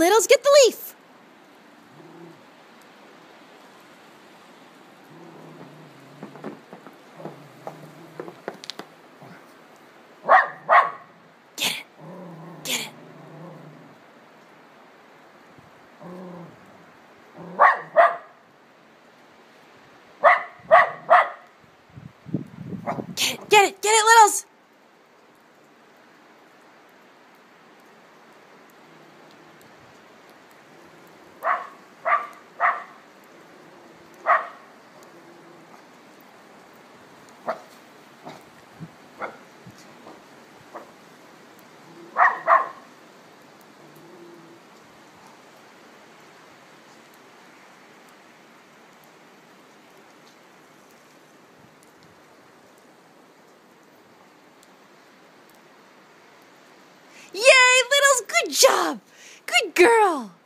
Littles, get the leaf. Get it. Get it. Get it. Get it. Get it, Littles. Yay, Littles, good job. Good girl.